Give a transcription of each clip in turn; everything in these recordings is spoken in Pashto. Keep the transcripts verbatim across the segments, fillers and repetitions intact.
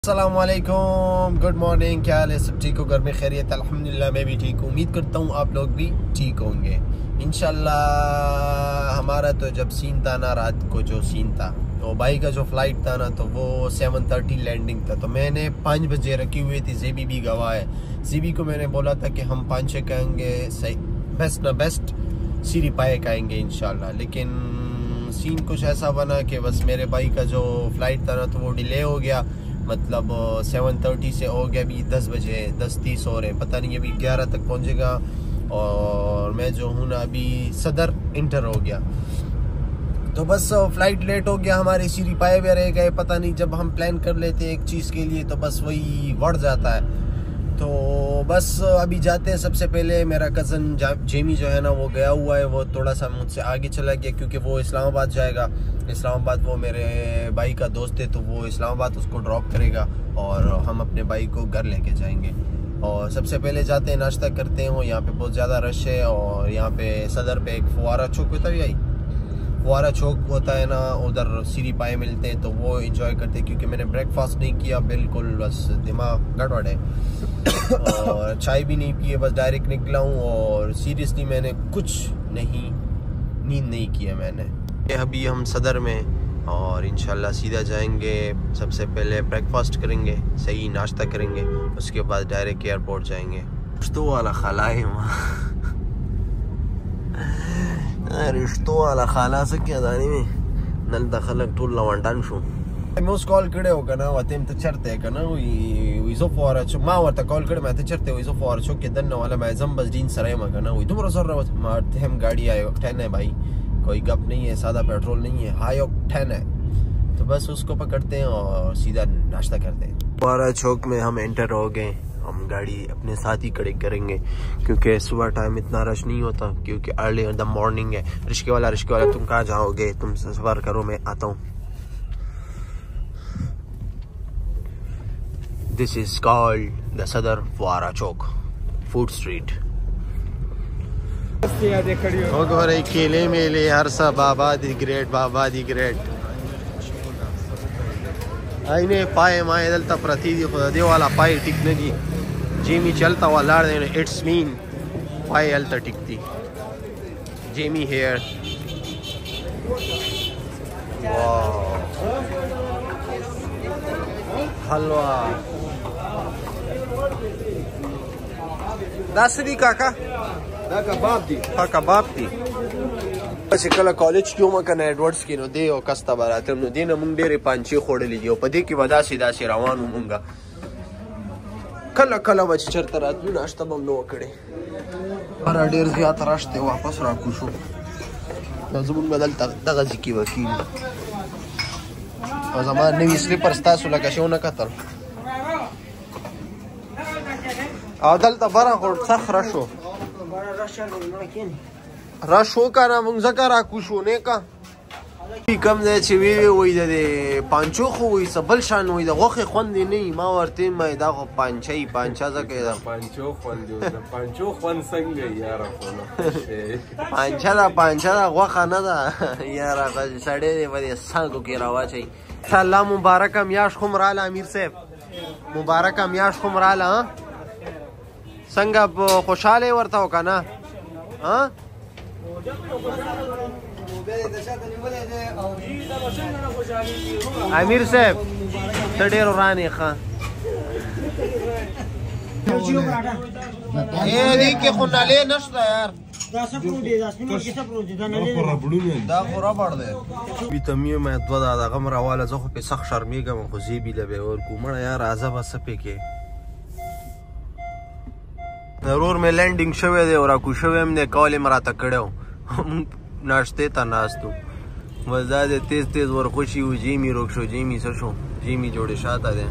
अस्सलामुअलैकुम, good morning. क्या हाल है? सब ठीक हो? घर में खैरियत? अल्हम्दुलिल्लाह मैं भी ठीक हूँ। उम्मीद करता हूँ आप लोग भी ठीक होंगे इंशाल्लाह। हमारा तो जब सीन था ना, रात को जो सीन था, तो भाई का जो फ्लाइट था ना, तो वो सेवन थर्टी लैंडिंग था। तो मैंने पाँच बजे रखी हुई थी। जेबी भी गवाह है। जेबी को मैंने बोला था कि हम पाँच छः कहेंगे, सही बेस्ट ना बेस्ट सीरी पाए कहेंगे इंशाल्लाह। लेकिन सीन कुछ ऐसा बना कि बस मेरे भाई का जो फ्लाइट था ना, तो वो डिले हो गया। मतलब सेवन थर्टी से हो गया अभी दस बजे, दस तीस हो रहे, पता नहीं अभी ग्यारह तक पहुंचेगा। और मैं जो हूँ ना अभी सदर इंटर हो गया, तो बस फ्लाइट लेट हो गया। हमारे सीरी पाए भी रह गए। पता नहीं, जब हम प्लान कर लेते हैं एक चीज़ के लिए तो बस वही बढ़ जाता है। तो बस अभी जाते हैं। सबसे पहले मेरा कज़न जेमी जो है ना, वो गया हुआ है, वो थोड़ा सा मुझसे आगे चला गया क्योंकि वो इस्लामाबाद जाएगा। इस्लामाबाद वो मेरे भाई का दोस्त है, तो वो इस्लामाबाद उसको ड्रॉप करेगा और हम अपने भाई को घर लेके जाएंगे। और सबसे पहले जाते हैं, नाश्ता करते हैं। यहाँ पे बहुत ज़्यादा रश है। और यहाँ पे सदर पे एक फुवारा चौक होता है, आई फुवारा चौक होता है ना, उधर सीरी पाए मिलते हैं, तो वो एंजॉय करते हैं। क्योंकि मैंने ब्रेकफास्ट नहीं किया, बिल्कुल बस दिमाग गड़बड़ है और चाय भी नहीं पिए, बस डायरेक्ट निकला हूँ। और सीरियसली मैंने कुछ नहीं, नींद नहीं किया मैंने। अभी हम सदर में और इंशाल्लाह सीधा जाएंगे। सबसे पहले ब्रेकफास्ट करेंगे, सही नाश्ता करेंगे, उसके बाद डायरेक्ट एयरपोर्ट जाएंगे। रिश्तों वाला खाला है वहाँ रिश्तों वाला खाला से क्या जाने में नल दखलक टूल लवांटान शो मोस कॉल करे होगा ना, वतेम तो चरते का ना, वी वी सो फॉर चो मा वरता कॉल करे मैं तो चरते वी सो फॉर चो के दन वाला मैं जम बस दिन सराय मगा ना, वी तुम रोसर रवत मारते हम गाड़ी आयो टेन है भाई, कोई गप नहीं है, सादा पेट्रोल नहीं है, हाई ऑक्टेन है। तो बस उसको पकड़ते हैं और सीधा नाश्ता करते हैं। फुवारा चौक में हम एंटर हो गए। हम गाड़ी अपने साथ ही खड़ी करेंगे क्योंकि सुबह टाइम इतना रश नहीं होता, क्योंकि अर्ली इन द मॉर्निंग है। रिश्के वाला रिश्के वाला तुम कहाँ जाओगे, तुम सफर करो, मैं आता हूँ। दिस इज कॉल्ड द सदर फुवारा चौक फूड स्ट्रीट। केले मेले हर सा बाबा the great, Baba the great आईने पाए माए दलता प्रति दे वाला पाए टिकने दी जेमी चलता हुआ लाड़ देने इट्स मीन पाए अलता टिकती जेमी हेयर। हलवा दस दी काका दा कबाब दी हा कबाब दी چې کله کالج کې ومه کنه ایډورډز کې، نو دی او کسته به راتلم، نو دې نه مونږ ډېرې پانچې خوړلې دي او په دې کې به داسې داسې روان وو مونږ. کله کله به چې چېرته راتلو ناشته به هم نه وه کړې. هره ډېر زیات رش دی، واپس راکوز شو. نو زمونږ به دلته دغسې کې به کېږي. او زما نوي سلیپر ستاسو لکه چې ونه کتل، او دلته بره خو سخت رش و. رش हो का ना मुंग जका रा कुछ होने का कम दे چې وی وی د پانچو خو وی سبل شان وی د غوخه خوند نه ما ورته مې دا خو پانچي پانچا زکه دا پانچو خوند دی پانچو خوند څنګه یار خو پانچا دا پانچا دا غوخه نه دا یار په سړې دی ودی سانګو کې راواچي. ان شاء الله مبارک میاش خو مراله امیر صاحب، مبارک میاش خو مراله څنګه خوشاله ورته وکنه ها امیر صاحب ته ډېر ورانې ښه دې کې خو نلې نشته یار، دا خو ربړ دی. ویتامین مې دوه دا دغه راواله، زه خو پې سخت شرمېږم، خو زیبي له به ورکو مړه یار راځه به څه پکې. ضرور مې لینډینګ شوی دی او راکو شوی هم دی، کال یې م راته کړی و. ناشتې ته ناست و، بس دا دی تیز تیز ورخوشي و. جیمی روک شو، جیمی څه شو، جیمی جوڑے شاته دی.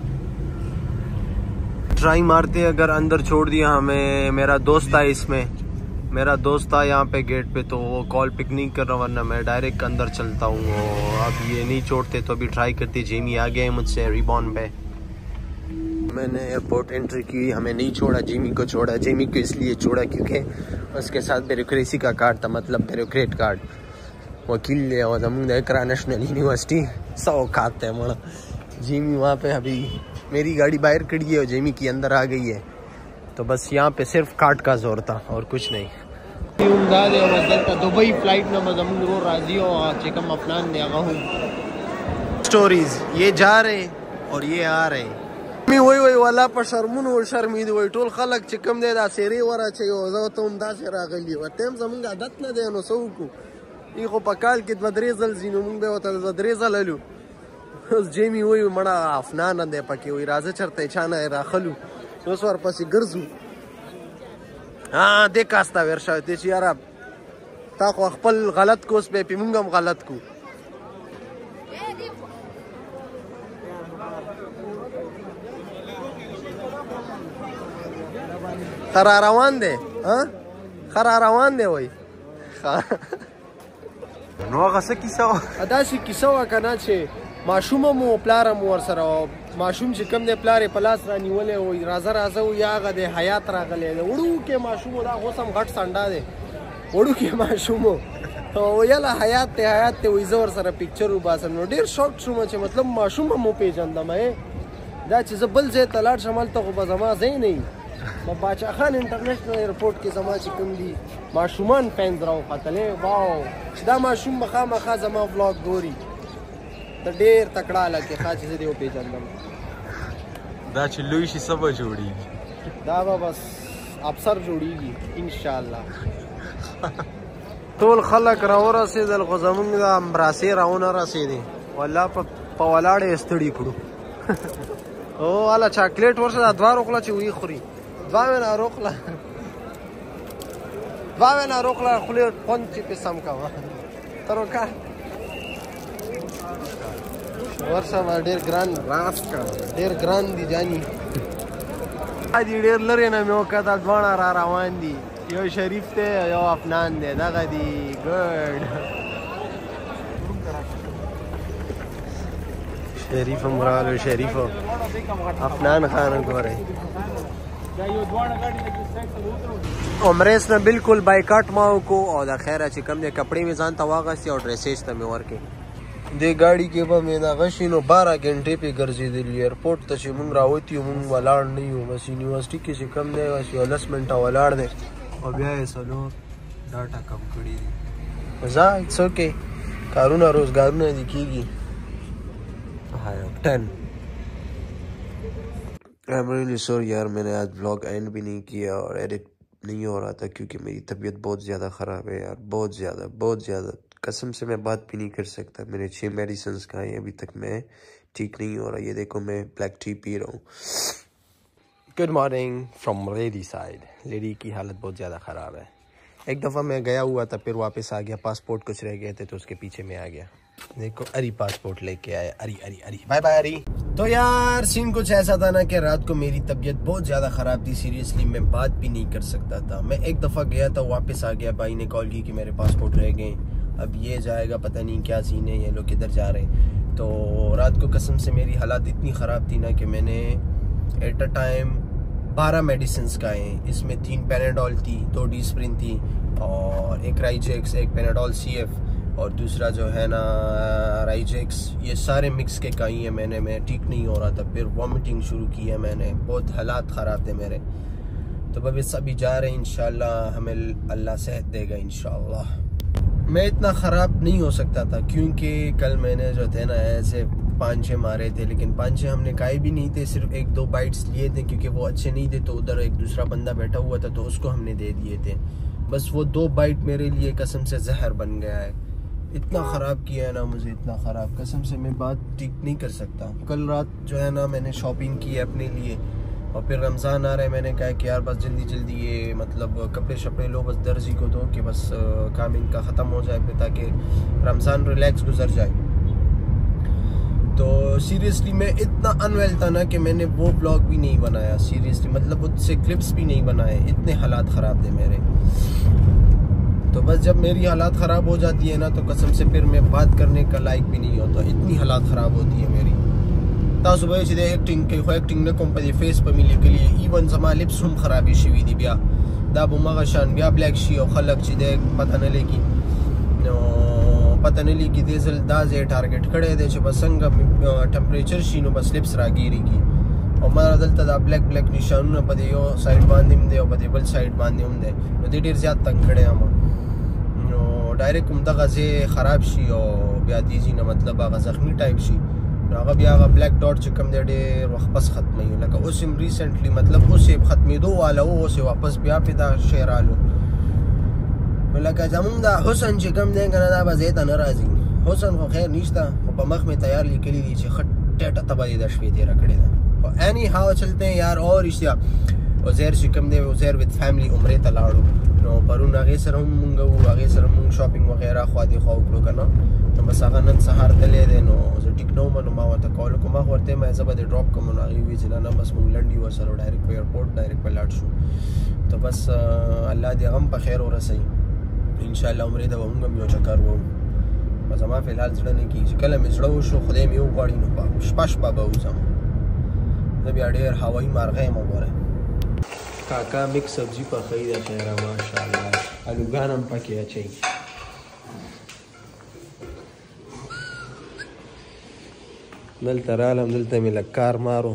ٹرائی مارتے اگر اندر چھوڑ دیا ہمیں. میرا دوست تھا اس میں، میرا دوست تھا یہاں پہ گیٹ پہ، تو وہ کال پک نہیں کر رہا، ورنہ میں ڈائریکٹ اندر چلتا ہوں. اب یہ نہیں چھوڑتے تو ابھی ٹرائی کرتی. جیمی آ گیا ہے مجھ سے ریبون پہ. میں نے ایئرپورٹ انٹری کی، ہمیں نہیں چھوڑا، جیمی کو چھوڑا. جیمی کو اس لیے چھوڑا کیونکہ اس کے ساتھ بیوروکریسی کا کارڈ تھا، مطلب بیوروکریٹ کارڈ. وکیل دی او زمونږ د اقرا نېشنل یونیورسټي څه اوقات دی مړه जेमी वहाँ पे अभी मेरी गाड़ी बाहर खड़ी है और जेमी की अंदर आ गई है। तो बस यहाँ पे सिर्फ काट का जोर था और कुछ नहीं। दुबई फ्लाइट में मजमून राजी और चिकम अफनान ने आगा हूँ स्टोरीज ये जा रहे और ये आ रहे मी वही वही वाला पर शर्मुन और शर्मीद वही टोल खलक चिकम दे दा सेरे वरा चाहिए जो तुम दा से रागली व टेम जमंग आदत न दे नो सौको ई को पकाल के मदरेजल जिनो मुंग बे होता मदरेजल अलू उस जेमी वही मड़ा अफनान दे पके वही राजा चरते छाना राखलू उस वर पसी गरजू हाँ देख कास्ता वर्षा तेज यार अब ताको अखपल गलत को उस पे पिमुंगम गलत को खरा रवान दे हाँ खरा रवान दे वही नो कैसे किसा अदासी किसा वा करना चे माशूम मो प्लार मो वर सरा माशूम چې کم دی پلار پلاس را نیولې وي راځه راځه و یاغه د حیات راغلی دی وړو کې ماشوم دا غوسم غټ سنډا دی وړو کې ماشوم او یلا حیات ته حیات ته وي زور سره پکچر وباسم نو ډیر شوق شوم چې مطلب ماشوم مو پیژندم دا چې زبل زه تلاړ شمال ته خو زما زین نه ما باچا خان انټرنیشنل ایرپورټ کې زما چې کوم دي ماشومان فین دراو خطلې واو دا ماشوم مخامخ زما ولاګ ګوري ته ډیر تکړه لکه خاص دې او پیژندم دا چې لوی شي سبا جوړیږي دا به بس افسر جوړیږي ان شاء الله ټول خلک راو رسیدل خو زمونږ د امبراسي راونه رسیدي والله په په ولاړې ستړي کړو او والا چاکلیټ ورشه دا دوه روغله چې وی خوري دوه نه روغله دوه نه روغله خولې خوند چې په سم کاوه تر وکړه ورشه ډیر ګران راس کا ډیر ګران دي جاني ادي ډیر لري نه مې وکړه دوه را روان دي یو شریف ته یو افنان دی دغه دی ګډ شریف مرال شریف افنان خان ګوره عمرس نه بالکل بایکاټ ما کو او دا خیره چې کم دي کپڑے می ځان ته واغسي او ډریسز ته مې ورکې دې ګاډي کې به مې دا غشینو بارہ غنټې په ګرځېدل ایرپورټ ته چې مونږ راوتی مونږ ولاړ نه یو بس یونیورسيټي کې چې کم دی بس یو لس منټه ولاړ دی او بیا یې سلو ډاټا کم کړی دي مزه اټس اوکے کارونه روزګارونه دي کیږي टेन आई एम रियली सॉरी यार मैंने आज व्लॉग एंड भी नहीं किया और एडिट नहीं हो रहा था क्योंकि मेरी तबीयत बहुत ज़्यादा ख़राब है यार बहुत ज़्यादा बहुत ज़्यादा कसम से मैं बात भी नहीं कर सकता मैंने छः मेडिसिन खाए अभी तक मैं ठीक नहीं हो रहा ये देखो मैं ब्लैक टी पी रहा हूँ good morning from lady side lady की हालत बहुत ज़्यादा ख़राब है एक दफ़ा मैं गया हुआ था फिर वापस आ गया पासपोर्ट कुछ रह गए थे तो उसके पीछे मैं आ गया देखो अरी पासपोर्ट लेके आया अरी अरी अरी बाय बाय अरी तो यार सीन कुछ ऐसा था ना कि रात को मेरी तबीयत बहुत ज़्यादा ख़राब थी सीरियसली मैं बात भी नहीं कर सकता था मैं एक दफ़ा गया था वापस आ गया भाई ने कॉल की कि मेरे पासपोर्ट रह गए अब ये जाएगा पता नहीं क्या सीन है ये लोग किधर जा रहे हैं तो रात को कसम से मेरी हालत इतनी ख़राब थी ना कि मैंने एट अ टाइम बारह मेडिसिन खाए इसमें तीन पैनाडोल थी दो डिस्प्रिन थी और एक राइजेक्स एक पैनाडोल सी एफ और दूसरा जो है ना राइजेक्स ये सारे मिक्स के खाई है मैंने मैं ठीक नहीं हो रहा था फिर वॉमिटिंग शुरू की है मैंने बहुत हालात ख़राब थे मेरे तो अब सभी जा रहे हैं इंशाल्लाह हमें अल्लाह सेहत देगा इंशाल्लाह मैं इतना ख़राब नहीं हो सकता था क्योंकि कल मैंने जो थे ना ऐसे पाँचे मारे थे लेकिन पाँचे हमने खाए भी नहीं थे सिर्फ एक दो बाइट्स लिए थे क्योंकि वो अच्छे नहीं थे तो उधर एक दूसरा बंदा बैठा हुआ था तो उसको हमने दे दिए थे बस वो दो बाइट मेरे लिए कसम से जहर बन गया है इतना ख़राब किया है ना मुझे इतना ख़राब कसम से मैं बात ठीक नहीं कर सकता कल रात जो है ना मैंने शॉपिंग की है अपने लिए और फिर रमज़ान आ रहा है मैंने कहा कि यार बस जल्दी जल्दी ये मतलब कपड़े शपड़े लो बस दर्जी को दो कि बस काम इनका ख़त्म हो जाए फिर ताकि रमज़ान रिलैक्स गुजर जाए तो सीरियसली मैं इतना अनवेल था ना कि मैंने वो ब्लॉग भी नहीं बनाया सीरियसली मतलब उससे क्लिप्स भी नहीं बनाए इतने हालात ख़राब थे मेरे तो बस जब मेरी हालात ख़राब हो जाती है ना तो कसम से फिर मैं बात करने का लायक भी नहीं होता इतनी हालात ख़राब होती है मेरी तासु भाई सीधे एक्टिंग के खो एक्टिंग ने कम पे फेस पे मिली के लिए इवन जमा लिप्स हम खराबी शिवी दी बिया दा बुमा शान बिया ब्लैक शी और खलक सीधे पता न लेगी पता नहीं लगी दे زل دا زه ټارګټ کړی دی چې بسنګ ټمپریچر شي نو بس لپس راګیریږي او ما دلته دا بلیک بلیک نشانونه په یو سایډ باندې هم دی او په بل سایډ باندې هم دی نو دې ډیر زیات تنگ کړی یم نو ډایرکټ هم دغه ځای خراب شي او بیا دیږي نه مطلب هغه زخمی ټایپ شي نو هغه بیا هغه بلیک ډاټ چې کوم دی ډېر وخت پس ختموي لکه اوس هم ریسنټلی مطلب اوس یې ختمېدو واله و اوس یې واپس بیا پې دا شی رالو نو لکه زمونږ دا حسن چې کوم دی که نه دا به ځای ته نه راځي حسن خو خیر نشته خو په مخ مې تیار لیکلي دي چې ښه ټیټه تبه یې د شپې تېره کړې ده خو اینی هاو چلتے ہیں یار اور اشتیا عزیر چې کوم دی عزیر وت فیملی عمرې ته لاړو نو پرون هغې سره هم مونږ وو هغې سره مونږ شاپینګ وغیره خوا دې خوا وکړو که نه نو بس هغه نن سهار تللی دی نو زه ټیک نه وم نو ما ورته کول وکړو ما خو ورته یم زه به دې ډراپ کړم نو هغې وویل چې نه نه بس مونږ لنډ یو ورسره ډایرکټ په ایرپورټ ډایرکټ په لاړ شو ته بس الله دې هغه هم په خیر ورسوي انشاءالله عمرې ته به مونږ هم یو چکر ووم زما فلحال زړه نه کېږي چې کله مې زړه وشو خدای مې وغواړي نو شپه شپه به وځم زه بیا ډېر هوایي مارغه یم وګورئ کاکا مکس سبزي پخوي ده خیره ماشاءالله الوګان هم پکې اچوي دلته رالم دلته مې لږ کار مارو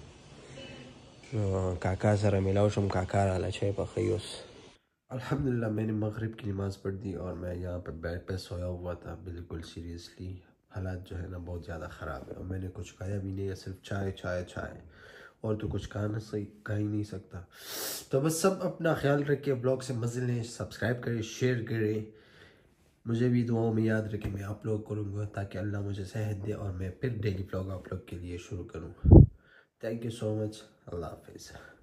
کاکا سره ملاو شم کاکا راله چای پخوي اوس الحمدللہ میں نے مغرب کی نماز پڑھ دی اور میں یہاں پر بیڈ پہ سویا ہوا تھا بالکل سیریسلی حالات جو ہے نا بہت زیادہ خراب ہے اور میں نے کچھ کھایا بھی نہیں ہے صرف چائے چائے چائے اور تو کچھ کھا نہ صحیح کھا ہی نہیں سکتا تو بس سب اپنا خیال رکھے بلاگ سے مزے لیں سبسکرائب کریں شیئر کریں مجھے بھی دعاؤں میں یاد رکھیں میں آپ لوگ کروں گا تاکہ اللہ مجھے صحت دے اور میں پھر ڈیلی بلاگ آپ لوگ کے لیے شروع کروں تھینک یو سو مچ اللہ حافظ